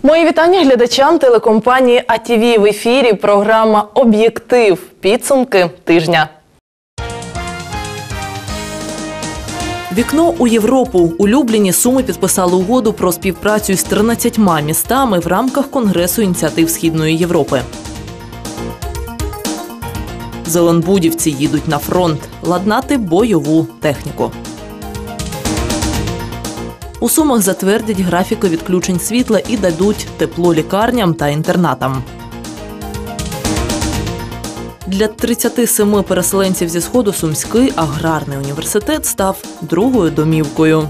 Мої вітання глядачам телекомпанії АТВ. В ефірі програма «Об'єктив. Підсумки тижня». Вікно у Європу. У Любліні Суми підписали угоду про співпрацю з 13 містами в рамках Конгресу ініціатив Східної Європи. Зеленбудівці їдуть на фронт ладнати бойову техніку. У Сумах затвердять графіки відключень світла і дадуть тепло лікарням та інтернатам. Для 37 переселенців зі Сходу Сумський аграрний університет став другою домівкою.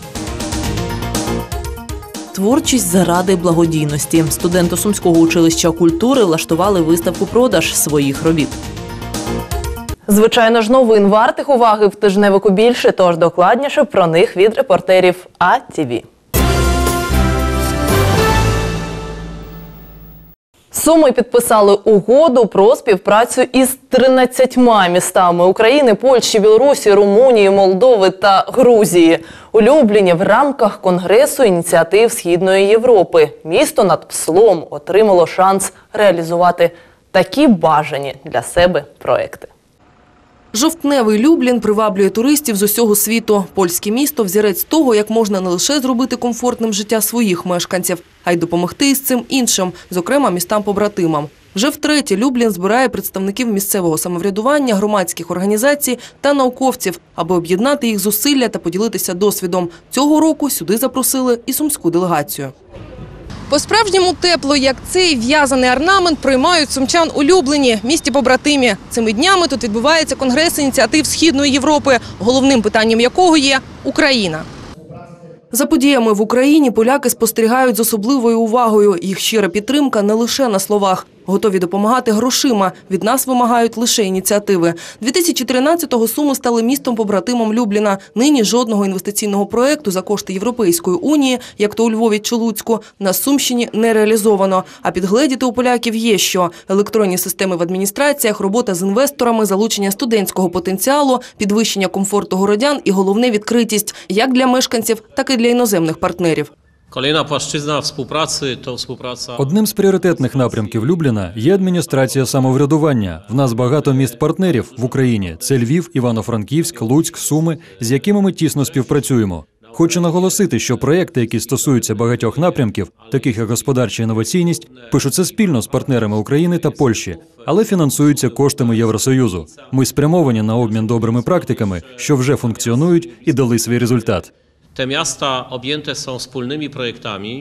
Творчість заради благодійності. Студенти Сумського училища культури влаштували виставку-продаж своїх робіт. Звичайно ж, новин вартих уваги в тижневику більше, тож докладніше про них від репортерів АТВ. Суми підписали угоду про співпрацю із 13 містами України, Польщі, Білорусі, Румунії, Молдови та Грузії. У Любліні в рамках Конгресу ініціатив Східної Європи місто над Пслом отримало шанс реалізувати такі бажані для себе проекти. Жовтневий Люблін приваблює туристів з усього світу. Польське місто – взірець того, як можна не лише зробити комфортним життя своїх мешканців, а й допомогти із цим іншим, зокрема містам-побратимам. Вже втретє Люблін збирає представників місцевого самоврядування, громадських організацій та науковців, аби об'єднати їх зусилля та поділитися досвідом. Цього року сюди запросили і сумську делегацію. По-справжньому тепло, як цей в'язаний орнамент, приймають сумчан у Любліні, місті-побратимі. Цими днями тут відбувається Конгрес ініціатив Східної Європи, головним питанням якого є Україна. За подіями в Україні поляки спостерігають з особливою увагою. Їх щира підтримка не лише на словах. Готові допомагати грошима. Від нас вимагають лише ініціативи. 2013-го Суми стали містом-побратимом Любліна. Нині жодного інвестиційного проєкту за кошти Європейської Унії, як то у Львові чи Луцьку, на Сумщині не реалізовано. А підгледіти у поляків є що. Електронні системи в адміністраціях, робота з інвесторами, залучення студентського потенціалу, підвищення комфорту городян і головне – відкритість як для мешканців, так і для іноземних партнерів. Kolejna płaszczyzna współpracy to współpraca. Одним з пріоритетних напрямків Любліна є адміністрація самоврядування. В нас багато міст-партнерів в Україні – це Львів, Івано-Франківськ, Луцьк, Суми, з якими ми тісно співпрацюємо. Хочу наголосити, що проєкти, які стосуються багатьох напрямків, таких як господарча інноваційність, пишуться спільно з партнерами України та Польщі, але фінансуються коштами Євросоюзу. Ми спрямовані на обмін добрими практиками, що вже функціонують і дали свій результат. Te miasta objęte są wspólnymi projektami.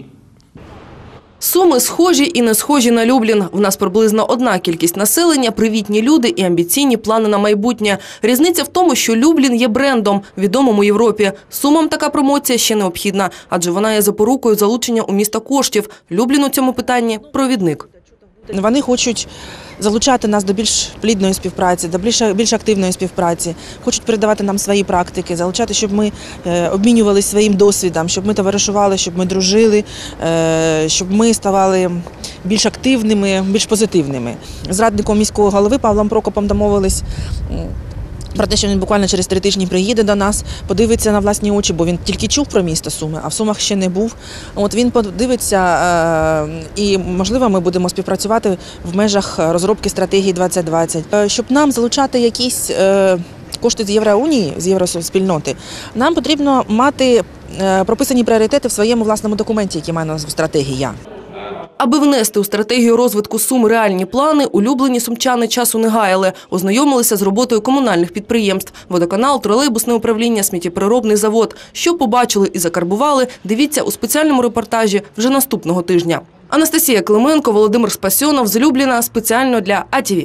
Суми схожі і не схожі на Люблін. В нас приблизно одна кількість населення, привітні люди і амбіційні плани на майбутнє. Різниця в тому, що Люблін є брендом, відомим у Європі. Сумам така промоція ще необхідна, адже вона є запорукою залучення у міста коштів. Люблін у цьому питанні – провідник. Вони хочуть залучати нас до більш плідної співпраці, до більш активної співпраці. Хочуть передавати нам свої практики, залучати, щоб ми обмінювалися своїм досвідом, щоб ми товаришували, щоб ми дружили, щоб ми ставали більш активними, більш позитивними. З радником міського голови Павлом Прокопом домовились про те, що він буквально через 3 тижні приїде до нас, подивиться на власні очі, бо він тільки чув про місто Суми, а в Сумах ще не був. От він подивиться і, можливо, ми будемо співпрацювати в межах розробки стратегії 2020. Щоб нам залучати якісь кошти з Євроунії, з євроспільноти, нам потрібно мати прописані пріоритети в своєму власному документі, який має назву «Стратегія». Аби внести у стратегію розвитку Сум реальні плани, улюблені сумчани часу не гаяли. Ознайомилися з роботою комунальних підприємств – водоканал, тролейбусне управління, сміттєпереробний завод. Що побачили і закарбували – дивіться у спеціальному репортажі вже наступного тижня. Анастасія Клименко, Володимир Спасьонов з Любліна спеціально для АТВ.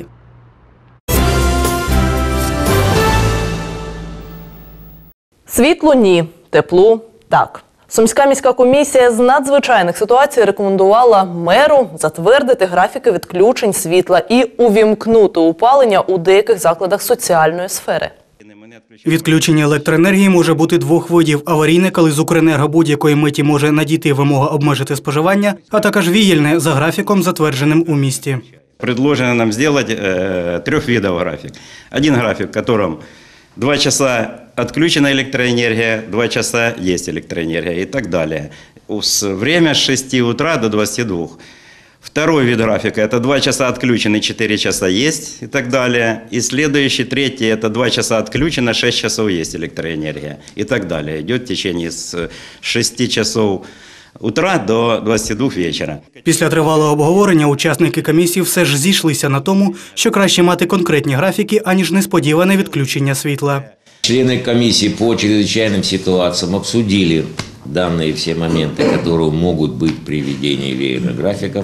Світло – ні, тепло – так. Сумська міська комісія з надзвичайних ситуацій рекомендувала меру затвердити графіки відключень світла і увімкнути опалення у деяких закладах соціальної сфери. Відключення електроенергії може бути двох видів – аварійне, коли з Укренерго будь-якої миті може надійти вимога обмежити споживання, а також віяльне за графіком, затвердженим у місті. Предложено нам зробити 3 видів графік. Один графік, в якому 2 часа отключена электроэнергия, 2 часа есть электроэнергия и так далее. время с 6 утра до 22. Второй вид графика – это 2 часа отключены, 4 часа есть и так далее. И следующий, третий – это 2 часа отключено, 6 часов есть электроэнергия и так далее. Идет в течение с 6 часов утра до 22 вечора. Після тривалого обговорення учасники комісії все ж зійшлися на тому, що краще мати конкретні графіки, аніж несподіване відключення світла. Члены комиссии по чрезвычайным ситуациям обсудили данные все моменты, которые могут быть при введении веерных графиков.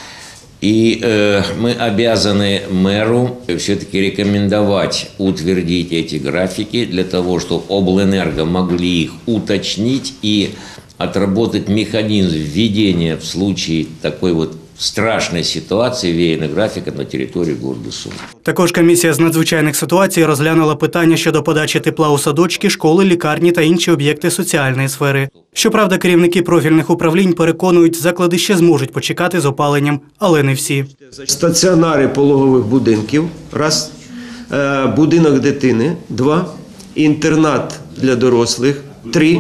И мы обязаны мэру все-таки рекомендовать утвердить эти графики для того, чтобы облэнерго могли их уточнить и отработать механизм введения в случае такой вот страшной ситуації веєрного графіка на території города Суми. Також комісія з надзвичайних ситуацій розглянула питання щодо подачі тепла у садочки, школи, лікарні та інші об'єкти соціальної сфери. Щоправда, керівники профільних управлінь переконують, заклади ще зможуть почекати з опаленням, але не всі. Стаціонари пологових будинків – раз, будинок дитини – два, інтернат для дорослих – три,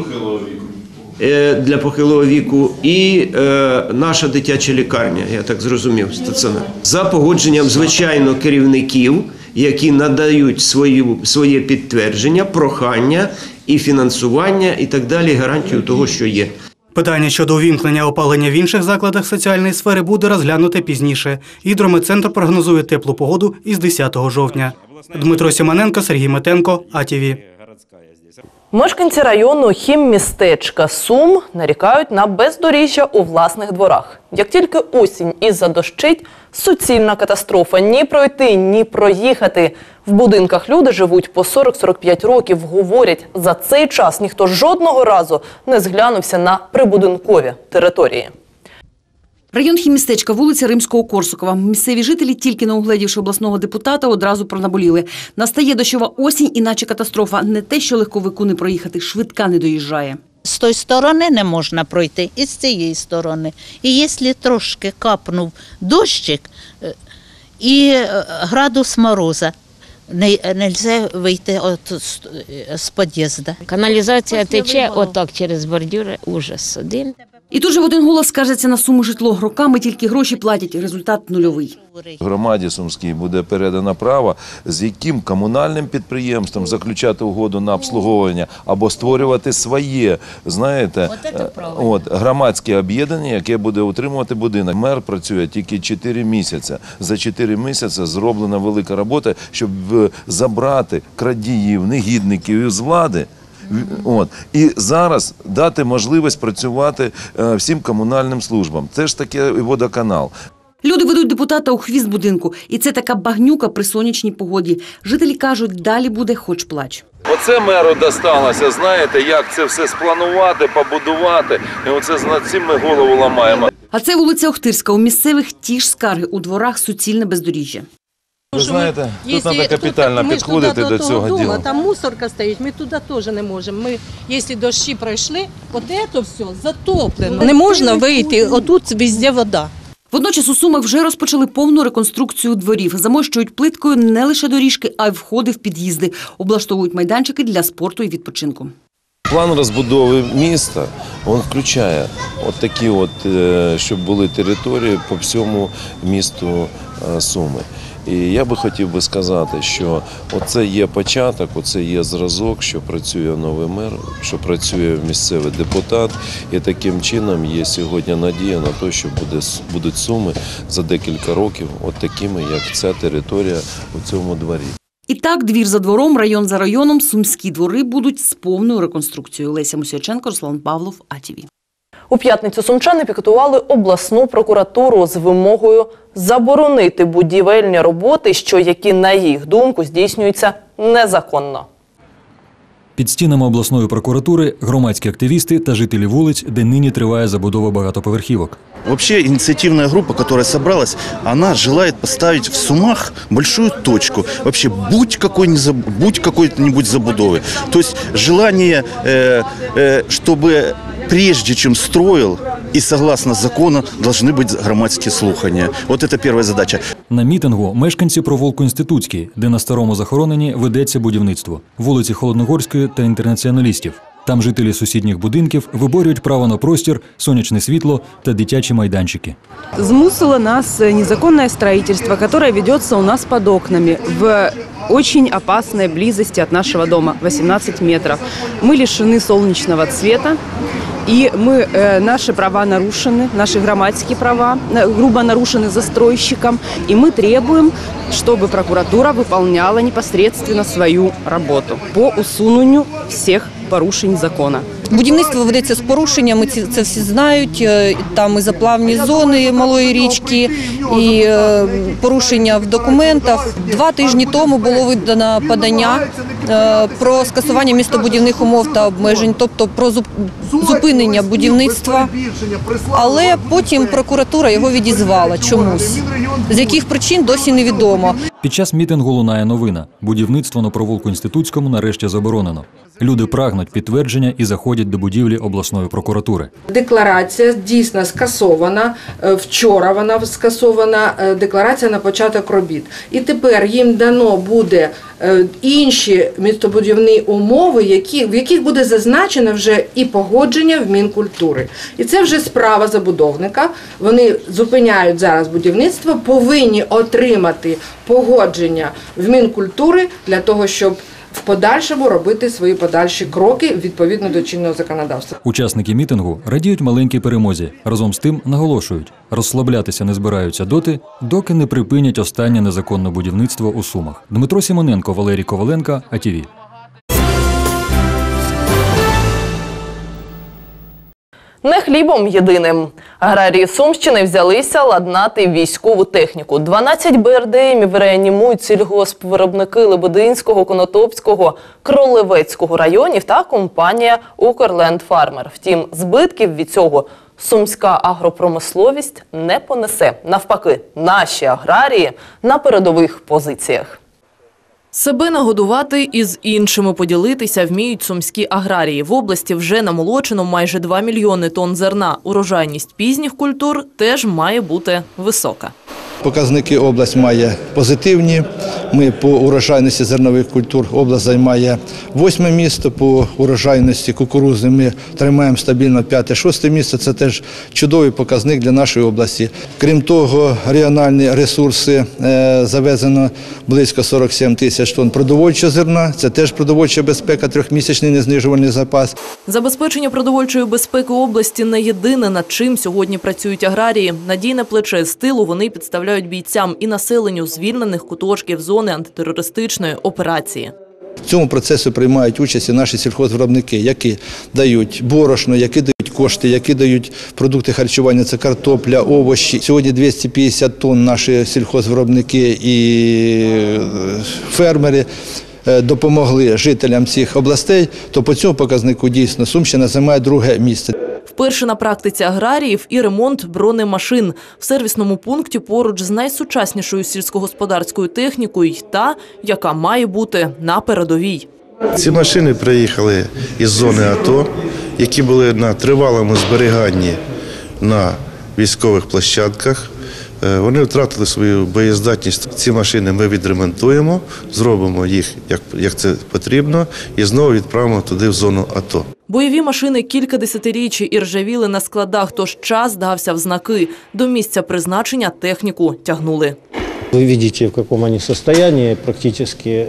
для похилого віку і наша дитяча лікарня, я так зрозумів, стаціонар. За погодженням, звичайно, керівників, які надають своє підтвердження, прохання і фінансування і так далі, гарантію того, що є. Питання щодо увімкнення опалення в інших закладах соціальної сфери буде розглянуте пізніше. Гідрометцентр прогнозує теплу погоду із 10 жовтня. Дмитро Сімоненко, Сергій Метенко, АТВ. Мешканці району Хіммістечка Сум нарікають на бездоріжжя у власних дворах. Як тільки осінь і задощить – суцільна катастрофа. Ні пройти, ні проїхати. В будинках люди живуть по 40-45 років. Говорять, за цей час ніхто жодного разу не зглянувся на прибудинкові території. Район Хіммістечка, вулиця Римського-Корсакова. Місцеві жителі, тільки не угледівши обласного депутата, одразу пронаболіли. Настає дощова осінь, іначе катастрофа. Не те, що легковику не проїхати, швидка не доїжджає. З тої сторони не можна пройти, і з цієї сторони. І якщо трошки капнув дощик і градус мороза, не можна вийти з під'їзду. Каналізація тече отак через бордюри. Ужас один. І тут же в один голос скаржаться на Суми житло. Роками тільки гроші платять, результат нульовий. Громаді Сумській буде передано право, з яким комунальним підприємством заключати угоду на обслуговування або створювати своє, знаєте, громадське об'єднання, яке буде утримувати будинок. Мер працює тільки 4 місяці. За 4 місяці зроблена велика робота, щоб забрати крадіїв, негідників із влади. І зараз дати можливість працювати всім комунальним службам. Це ж таке і водоканал. Люди ведуть депутата у хвіст будинку. І це така багнюка при сонячній погоді. Жителі кажуть, далі буде хоч плач. Оце меру досталося, знаєте, як це все спланувати, побудувати. І оце над цим ми голову ламаємо. А це вулиця Охтирська. У місцевих ті ж скарги. У дворах суцільне бездоріжжя. Ви знаєте, тут треба капітально підходити до цього діла. Там мусорка стоїть, ми туди теж не можемо. Ми, якщо дощі пройшли, от це все затоплено. Не можна вийти, отут везде вода. Водночас у Сумах вже розпочали повну реконструкцію дворів. Замощують плиткою не лише доріжки, а й входи в під'їзди. Облаштовують майданчики для спорту і відпочинку. План розбудови міста, він включає такі, щоб були території по всьому місту Суми. І я би хотів би сказати, що оце є початок, оце є зразок, що працює новий мер, що працює місцевий депутат. І таким чином є сьогодні надія на те, що будуть Суми за декілька років такими, як ця територія у цьому дворі. І так, двір за двором, район за районом, сумські двори будуть з повною реконструкцією. Леся Мусяченко, Руслан Павлов, АТВ. У п'ятницю сумчани пікетували обласну прокуратуру з вимогою заборонити будівельні роботи, які, на їх думку, здійснюються незаконно. Під стінами обласної прокуратури громадські активісти та жителі вулиць, де нині триває забудова багатоповерхівок. Вообще инициативная группа, которая собралась, она желает поставить в Сумах большую точку. Вообще будь какой-нибудь забудовы. То есть желание, чтобы прежде чем строил и согласно закону должны быть громадские слухания. Вот это первая задача. На мітингу мешканці провулку Інститутський, де на старому захороненні ведеться будівництво, вулиці Холодногорської та Інтернаціоналістів. Там жителі сусідніх будинків виборюють право на простір, сонячне світло та дитячі майданчики. Змусило нас незаконное строительство, которое ведется у нас под окнами в очень опасной близости от нашего дома, 18 метров. Мы лишены солнечного цвета, и наши права нарушены, наши громадские права грубо нарушены застройщиком, и мы требуем, чтобы прокуратура выполняла непосредственно свою работу по усуненню всех порушень закону. Будівництво ведеться з порушеннями, це всі знають, там і заплавні зони малої річки, і порушення в документах. 2 тижні тому було видано подання про скасування містобудівних умов та обмежень, тобто про зупинення будівництва, але потім прокуратура його відізвала чомусь. З яких причин досі невідомо. Під час мітингу лунає новина. Будівництво на провулку Інститутському нарешті заборонено. Люди прагнуть підтвердження і заходять до будівлі обласної прокуратури. Декларація дійсно скасована. Вчора вона скасована, декларація на початок робіт. І тепер їм дано буде інші містобудівні умови, в яких буде зазначено вже і погодження в Мінкультури. І це вже справа забудовника. Вони зупиняють зараз будівництво, повинні отримати погодження в Мінкультури для того, щоб в подальшому робити свої подальші кроки відповідно до чинного законодавства. Учасники мітингу радіють маленькій перемозі. Разом з тим наголошують, розслаблятися не збираються доки не припинять останнє незаконне будівництво у Сумах. Дмитро Сімоненко, Валерій Коваленко, АТВ. Не хлібом єдиним. Аграрії Сумщини взялися ладнати військову техніку. 12 БРДМів реанімують сільгоспвиробники Лебединського, Конотопського, Кролевецького районів та компанія «Укрлендфармер». Втім, збитків від цього сумська агропромисловість не понесе. Навпаки, наші аграрії на передових позиціях. Себе нагодувати і з іншими поділитися вміють сумські аграрії. В області вже намолочено майже 2 мільйони тонн зерна. Урожайність пізніх культур теж має бути висока. Показники область має позитивні. Ми по урожайності зернових культур область займає 8-ме місце, по урожайності кукурудзи ми тримаємо стабільно 5-6 місце. Це теж чудовий показник для нашої області. Крім того, регіональні ресурси завезено близько 47 тисяч тонн продовольчого зерна. Це теж продовольча безпека, 3-місячний незнижувальний запас. Забезпечення продовольчої безпеки області не єдине, над чим сьогодні працюють аграрії. Надійне плече з тилу вони підставляють бійцям і населенню звільнених куточків зони антитерористичної операції. В цьому процесі приймають участь і наші сільхозвиробники, які дають борошно, які дають кошти, які дають продукти харчування, це картопля, овочі. Сьогодні 250 тонн наші сільхозвиробники і фермери допомогли жителям цих областей, то по цьому показнику дійсно Сумщина займає 2-ге місце. Вперше на практиці аграріїв і ремонт бронемашин. В сервісному пункті поруч з найсучаснішою сільськогосподарською технікою й та, яка має бути на передовій. Ці машини приїхали із зони АТО, які були на тривалому зберіганні на військових площадках. Вони втратили свою боєздатність. Ці машини ми відремонтуємо, зробимо їх, як це потрібно, і знову відправимо туди, в зону АТО. Бойові машини кілька десятиріч і ржавіли на складах, тож час дався в знаки. До місця призначення техніку тягнули. Ви бачите, в якому вони стані, практично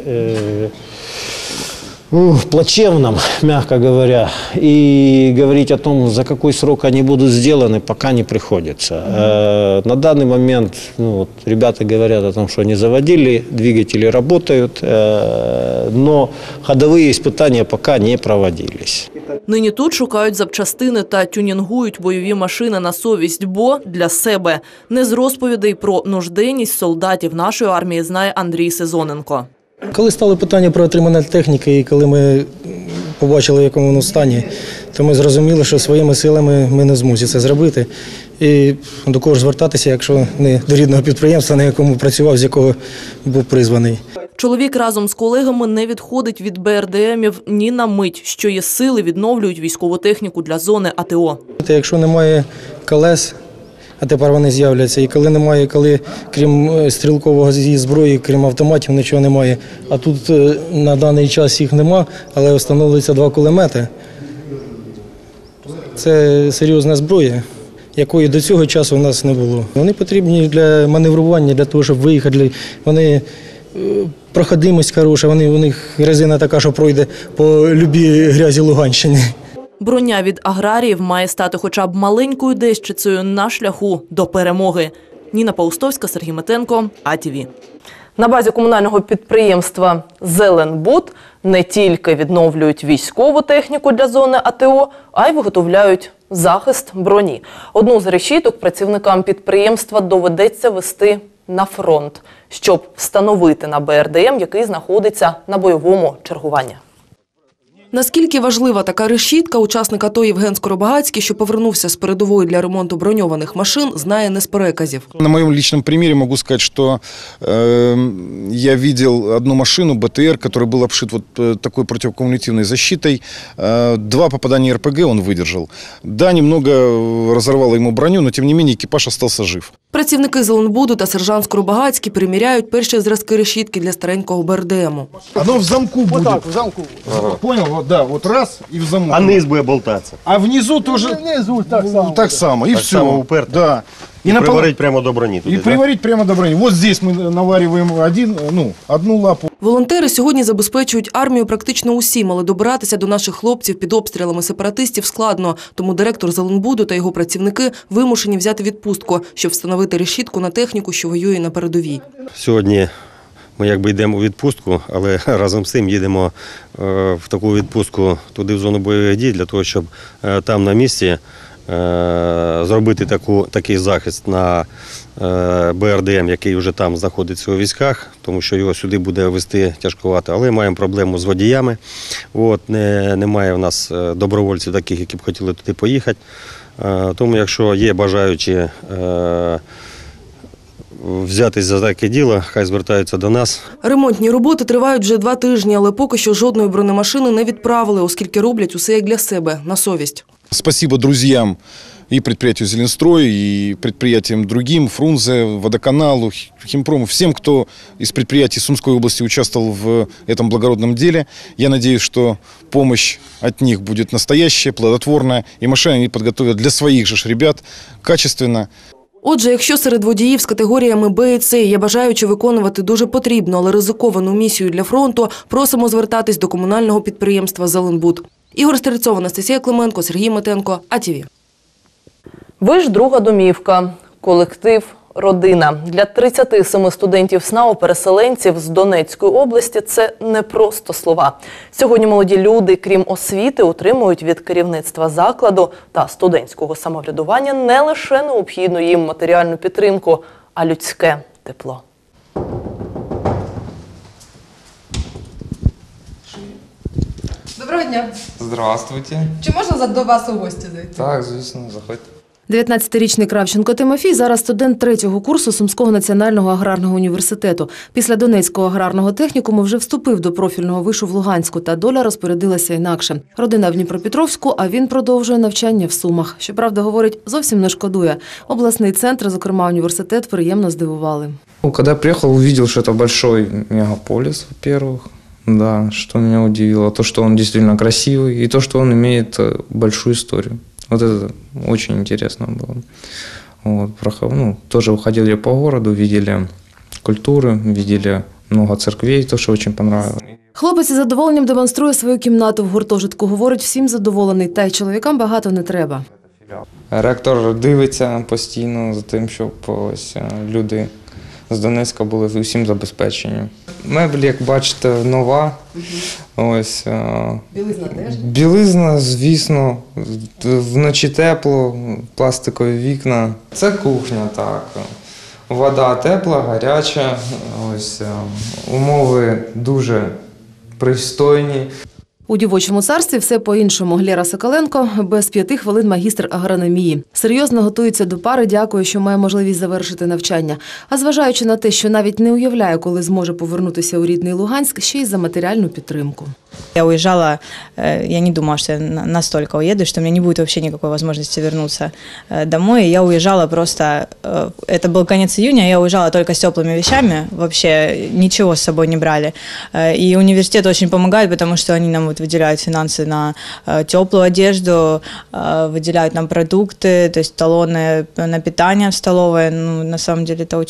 плачевном, мягко говоря. И говорить о том, за какой срок они будут сделаны, пока не приходится. На данный момент ребята говорят о том, что они заводили, двигатели работают, но ходовые испытания пока не проводились. Нині тут шукають запчастини та тюнінгують бойові машини на совість, бо для себе. Не з розповідей про нужденність солдатів нашої армії знає Андрій Сезоненко. Коли стали питання про отримання техніки і коли ми побачили, в якому воно стані, то ми зрозуміли, що своїми силами ми не в змозі це зробити. І до кого ж звертатися, якщо не до рідного підприємства, на якому працював, з якого був призваний. Чоловік разом з колегами не відходить від БРДМів ні на мить, що є сили відновлюють військову техніку для зони АТО. Якщо немає колес, а тепер вони з'являться, і коли немає, крім стрілкового зброї, крім автоматів, нічого немає. А тут на даний час їх нема, але встановлюються 2 кулемети. Це серйозна зброя, якої до цього часу у нас не було. Вони потрібні для маневрування, для того, щоб виїхати. Вони проходимость хороша, у них резина така, що пройде по любій грязі Луганщини. Броня від аграріїв має стати хоча б маленькою дещицею на шляху до перемоги. Ніна Паустовська, Сергій Метенко, АТВ. На базі комунального підприємства «Зеленбуд» не тільки відновлюють військову техніку для зони АТО, а й виготовляють захист броні. Одну з решіток працівникам підприємства доведеться вести на фронт, щоб встановити на БРДМ, який знаходиться на бойовому чергуванні. Наскільки важлива така решітка, учасник АТО Євген Скоробагацький, що повернувся з передової для ремонту броньованих машин, знає не з переказів. На моем личном примере могу сказать, что я видел одну машину, БТР, который был обшит вот такой противокумулятивной защитой. 2 попадания РПГ он выдержал. Да, немного разорвало ему броню, но тем не менее экипаж остался жив. Працівники Зеленбуду та сержант Скоробагацький приміряють перші зразки решітки для старенького БРДМу. Оно в замку будет. Вот так, в замку. Понял? Вот, да, вот раз и в замок. А низ будет болтаться. А внизу тоже внизу так само. Так само, и так все. Само уперто. Да. И приварить прямо до брони. И приварить прямо до брони. Вот здесь мы навариваем одну лапу. Волонтери сьогодні забезпечують армію практично усім, але добиратися до наших хлопців під обстрілами сепаратистів складно. Тому директор Зеленбуду та його працівники вимушені взяти відпустку, щоб встановити решітку на техніку, що воює на передовій. Сьогодні ми якби йдемо у відпустку, але разом з цим їдемо в таку відпустку туди в зону бойових дій, для того, щоб там на місці зробити такий захист на БРДМ, який вже там знаходиться у військах, тому що його сюди буде везти тяжкувато. Але маємо проблему з водіями. Немає в нас добровольців таких, які б хотіли туди поїхати. Тому якщо є бажаючі взятись за таке діло, хай звертаються до нас. Ремонтні роботи тривають вже 2 тижні, але поки що жодної бронемашини не відправили, оскільки роблять усе як для себе, на совість. Спасибо друзьям и предприятию «Зеленстрой», и предприятиям другим, Фрунзе, Водоканалу, Химпрому, всем, кто из предприятий Сумской области участвовал в этом благородном деле. Я надеюсь, что помощь от них будет настоящая, плодотворная, и машины они подготовят для своих же ребят качественно. Отже, якщо серед водіїв з категоріями Б і С є бажаючи виконувати дуже потрібну, але ризиковану місію для фронту, просимо звертатись до комунального підприємства «Зеленбуд». Ігор Стрельцов, Анастасія Клименко, Сергій Метенко, АТВ. Ви ж друга домівка, колектив «Родина». Для 37 студентів СНАУ-переселенців з Донецької області це не просто слова. Сьогодні молоді люди, крім освіти, отримують від керівництва закладу та студентського самоврядування не лише необхідну їм матеріальну підтримку, а людське тепло. Доброго дня. Здравствуйте. Чи можна до вас у гості зайти? Так, звісно, заходьте. 19-річний Кравченко Тимофій зараз студент 3-го курсу Сумського національного аграрного університету. Після Донецького аграрного технікуму вже вступив до профільного вишу в Луганську, та доля розпорядилася інакше. Родина в Дніпропетровську, а він продовжує навчання в Сумах. Щоправда, говорить, зовсім не шкодує. Обласний центр, зокрема університет, приємно здивували. Когда приехал, увидел, что это большой мегаполис, во-первых. Да, что меня удивило, то, что он действительно красивый, и то, что он имеет большую историю. Вот это очень интересно было. Вот, тоже выходили по городу, видели культуры, видели много церквей, то, что очень понравилось. Хлопець із задоволенням демонструє свою кімнату в гуртожитку. Говорить, всім задоволений, та й чоловікам багато не треба. Ректор дивиться постійно за тим, щоб ось люди з Донецька були усім забезпечені. Меблі, як бачите, нова. Ось, білизна теж? Білизна, звісно. Вночі тепло, пластикові вікна. Це кухня, так. Вода тепла, гаряча. Ось, умови дуже пристойні. У дівочому царстві все по-іншому. Лєра Соколенко без 5 хвилин магістр агрономії. Серйозно готується до пари, дякує, що має можливість завершити навчання. А зважаючи на те, що навіть не уявляє, коли зможе повернутися у рідний Луганськ, ще й за матеріальну підтримку. Я уезжала, я не думала, что я настолько уеду, что у меня не будет вообще никакой возможности вернуться домой. Я уезжала просто, это был конец июня, я уезжала только с теплыми вещами, вообще ничего с собой не брали. И университет очень помогает, потому что они нам вот выделяют финансы на теплую одежду, выделяют нам продукты, то есть талоны на питание в столовой. Ну, на самом деле это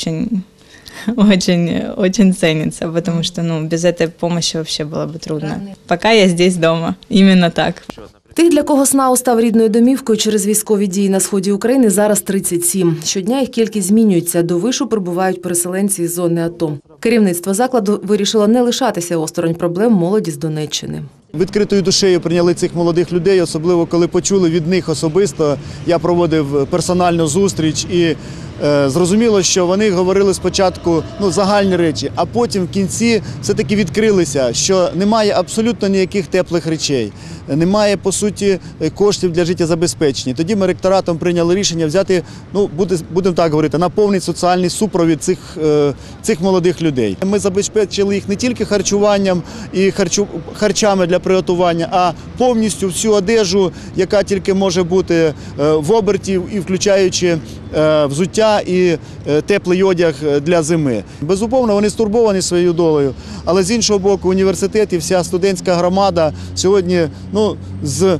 очень ценится, потому что без этой помощи вообще было бы трудно. Пока я здесь дома, именно так. Тих, для кого СНАУ став рідною домівкою через військові дії на сході України, зараз 37. Щодня їх кількість змінюється. До вишу прибувають переселенці із зони АТО. Керівництво закладу вирішило не лишатися осторонь проблем молоді з Донеччини. Відкритою душею прийняли цих молодих людей, особливо коли почули від них особисто. Я проводив персональну зустріч і зрозуміло, що вони говорили спочатку загальні речі, а потім в кінці все-таки відкрилися, що немає абсолютно ніяких теплих речей, немає, по суті, коштів для життєзабезпечення. Тоді ми ректоратом прийняли рішення взяти, будемо так говорити, на повний соціальний супровід цих молодих людей. Ми забезпечили їх не тільки харчуванням і харчами для приготування, а повністю всю одежу, яка тільки може бути в оберті, і включаючи взуття і теплий одяг для зими. Безумовно, вони стурбовані своєю долею, але з іншого боку університет і вся студентська громада сьогодні з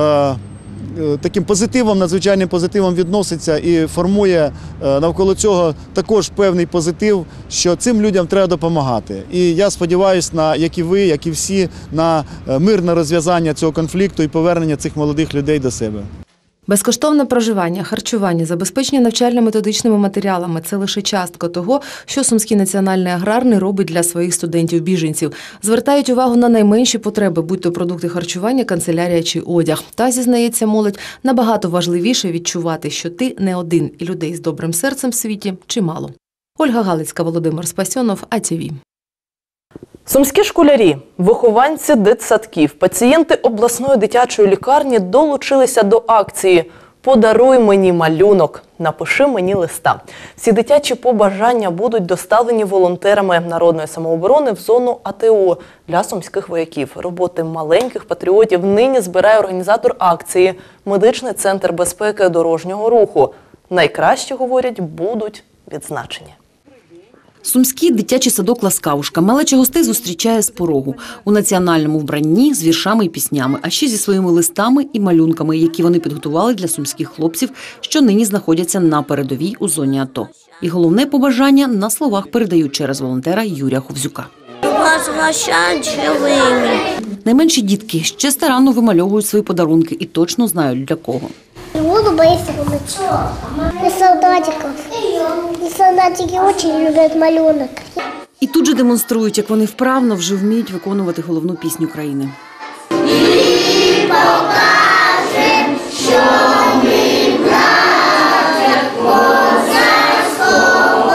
таким позитивом, надзвичайним позитивом відноситься і формує навколо цього також певний позитив, що цим людям треба допомагати. І я сподіваюся, як і ви, як і всі, на мирне розв'язання цього конфлікту і повернення цих молодих людей до себе. Безкоштовне проживання, харчування, забезпечення навчально-методичними матеріалами – це лише частка того, що Сумський національний аграрний робить для своїх студентів-біженців. Звертають увагу на найменші потреби, будь то продукти харчування, канцелярія чи одяг. Та, зізнається молодь, набагато важливіше відчувати, що ти не один, і людей з добрим серцем в світі чимало. Ольга Галицька, Володимир Спасьонов, АТВ. Сумські школярі, вихованці дитсадків, пацієнти обласної дитячої лікарні долучилися до акції «Подаруй мені малюнок, напиши мені листа». Всі дитячі побажання будуть доставлені волонтерами народної самооборони в зону АТО для сумських вояків. Роботи маленьких патріотів нині збирає організатор акції «Медичний центр безпеки дорожнього руху». Найкращі, говорять, будуть відзначені. Сумський дитячий садок «Ласкавушка» малеча гостей зустрічає з порогу. У національному вбранні, з віршами і піснями, а ще зі своїми листами і малюнками, які вони підготували для сумських хлопців, що нині знаходяться на передовій у зоні АТО. І головне побажання на словах передають через волонтера Юрія Ховзюка. Возвращать живими. Найменші дітки ще старанно вимальовують свої подарунки і точно знають для кого. Буду бояться помочь. Для солдатиков. И солдатики очень люблять малюнок. І тут же демонструють, як вони вправно вже вміють виконувати головну пісню країни. І покажем, що ми братя козацького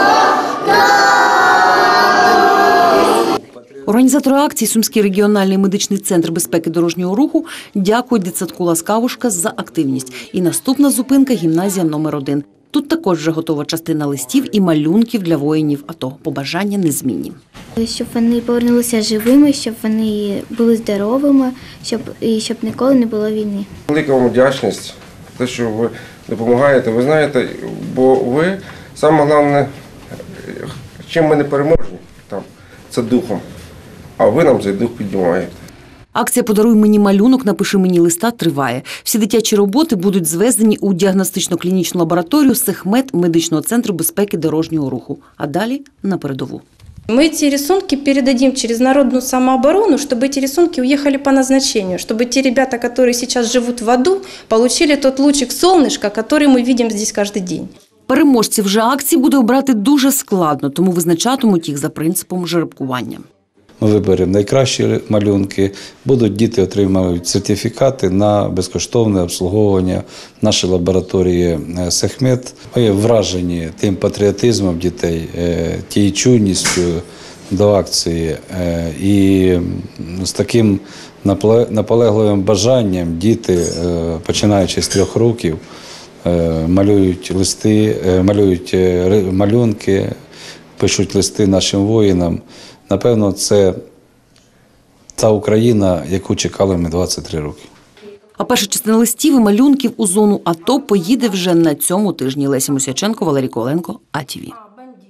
роду. Організатори акції Сумський регіональний медичний центр безпеки дорожнього руху дякують дитсадку «Ласкавушка» за активність. І наступна зупинка – гімназія номер 1. Тут також вже готова частина листів і малюнків для воїнів АТО. Побажання незмінні. Щоб вони повернулися живими, щоб вони були здоровими, щоб ніколи не було війни. Велика вам вдячність за те, що ви допомагаєте. Ви знаєте, бо ви, саме головне, чим ми не переможні, це духом. А ви нам цей дух піднімаєте. Акція «Подаруй мені малюнок, напиши мені листа» триває. Всі дитячі роботи будуть звезені у діагностично-клінічну лабораторію «Сехмет» медичного центру безпеки дорожнього руху. А далі на передову. Мы эти рисунки передадим через народную самооборону, чтобы эти рисунки уехали по назначению, чтобы те ребята, которые сейчас живут в аду, получили тот лучик солнышка, который мы видим здесь каждый день. Переможців же акції буде обрати дуже складно, тому визначатимуть їх за принципом жеребкування. Ми виберемо найкращі малюнки, будуть діти отримують сертифікати на безкоштовне обслуговування нашої лабораторії «Сехмет». Ми вражені тим патріотизмом дітей, тією чуйністю до акції і з таким наполегливим бажанням діти, починаючи з 3 років, малюють листи, малюють малюнки, пишуть листи нашим воїнам. Напевно, це та Україна, яку чекали ми 23 роки. А перша частина листів і малюнків у зону АТО поїде вже на цьому тижні. Леся Мусяченко, Валерій Коленко, АТВ.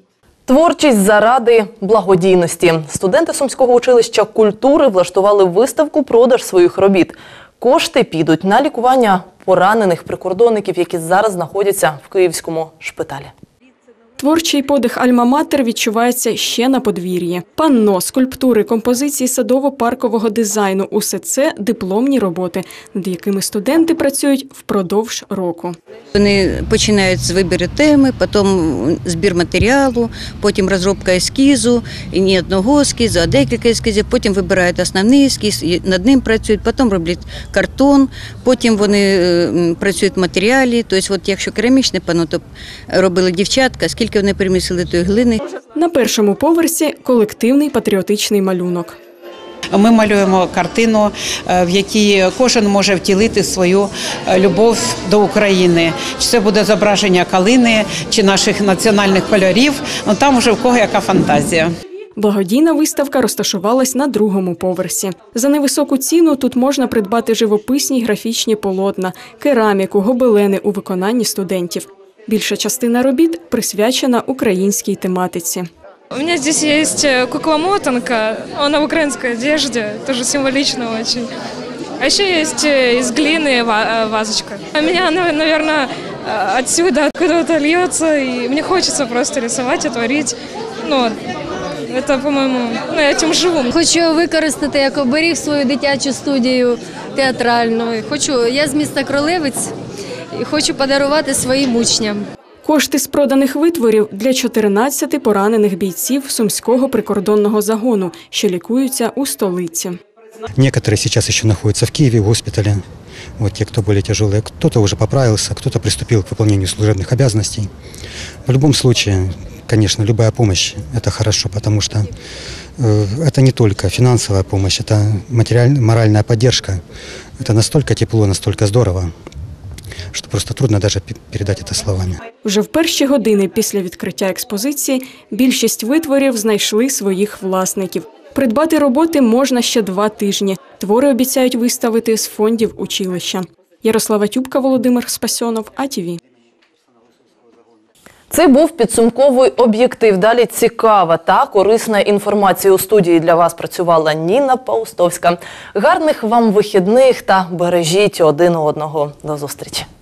Творчість заради благодійності. Студенти Сумського училища культури влаштували виставку-продаж своїх робіт. Кошти підуть на лікування поранених прикордонників, які зараз знаходяться в Київському шпиталі. Творчий подих Альма-Матер відчувається ще на подвір'ї. Панно, скульптури, композиції садово-паркового дизайну – усе це дипломні роботи, над якими студенти працюють впродовж року. Вони починають з вибору теми, потім збір матеріалу, потім розробка ескізу, і не одного ескізу, а декілька ескізів, потім вибирають основний ескіз, над ним працюють, потім роблять картон, потім вони працюють в матеріалі. Тобто, якщо керамічне панно, то робили дівчатка, скільки вони перемісили тої глини. На першому поверсі – колективний патріотичний малюнок. Ми малюємо картину, в якій кожен може втілити свою любов до України. Чи це буде зображення калини, чи наших національних кольорів, там вже в кого яка фантазія. Благодійна виставка розташувалась на другому поверсі. За невисоку ціну тут можна придбати живописні графічні полотна, кераміку, гобелени у виконанні студентів. Більша частина робіт присвячена українській тематиці. У меня здесь есть кукла-мотанка, она в украинской одежде, тоже символично очень. А еще есть из глины вазочка. У меня, наверное, отсюда откуда-то льется, и мне хочется просто рисовать и творить. Это, по-моему, я этим живу. Хочу використати як оберіг свою дитячу студію театральну. Я з міста Кролевець і хочу подарувати своїм учням. Кошти з проданих витворів для 14 поранених бійців Сумського прикордонного загону, що лікуються у столиці. Некоторые сейчас еще находятся в Киеве в госпитале. Те, кто более тяжелые. Кто-то уже поправился, кто-то приступил к выполнению служебных обязанностей. В любом случае, конечно, любая помощь – это хорошо, потому что это не только финансовая помощь, это моральная поддержка. Это настолько тепло, настолько здорово, що просто трудно навіть передати це словами. Вже в перші години після відкриття експозиції більшість витворів знайшли своїх власників. Придбати роботи можна ще 2 тижні. Твори обіцяють виставити з фондів училища. Ярослава Тюбка, Володимир Спасьонов, АТВ. Це був підсумковий об'єктив. Далі цікава та корисна інформація. У студії для вас працювала Ніна Паустовська. Гарних вам вихідних та бережіть один одного. До зустрічі.